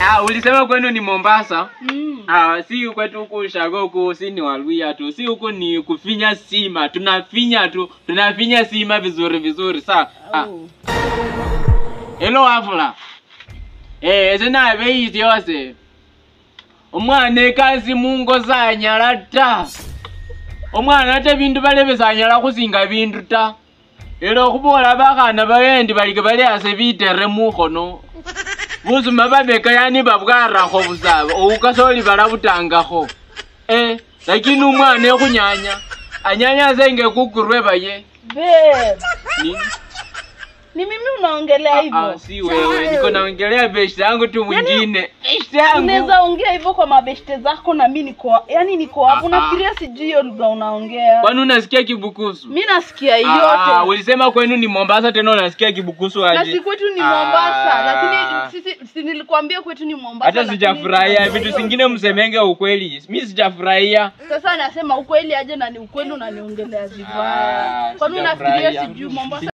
Ulisema kwenu ni Mombasa? Si kwetu huku Shago huku si ni Waluhya tu. Si huku ni kufinya sima. Tunafinya tu. Tunafinya sima vizuri saa. Hello Afula. Sina bei yose. Omwana kazi mungo zanyala ta. Omwana ate bintu balebe zanyala kusinga bintu ta. Ero kubola bakana bayendi balike bali ase bitere mukhono. Buzuma babeka yani babwara kho busaba. Ukasoli balabutangakho. Lakini umwana ekunyanya. Anyanya zenge kukurwe baye. Babe. Ni mimi unaongelea hivyo? Si wewe, niko naongelea beshte yangu tu mwingine. Beshte yangu. Unaweza ongea hivyo kwa mabeshte zako na mimi niko hapo. Unafikiria sijui hiyo lugha unaongea? Kwani unasikia Kibukusu? Mimi nasikia yote. Ulisema kwenu ni Mombasa tena unasikia Kibukusu aje? Na si kwetu ni Mombasa, lakini sisi nilikwambia kwetu ni Mombasa. Hata sijafurahia vitu vingine msemenge ukweli. Mimi sijafurahia. Sasa nasema ukweli aje na ni ukweli unaniongelea vibaya. Kwani unafikiria sijui Mombasa?